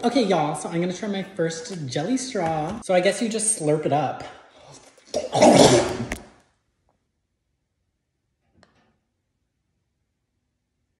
Okay, y'all, so I'm gonna try my first jelly straw. So I guess you just slurp it up.